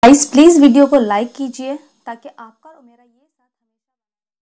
guys please video को like कीजिए ताकि आपका और मेरा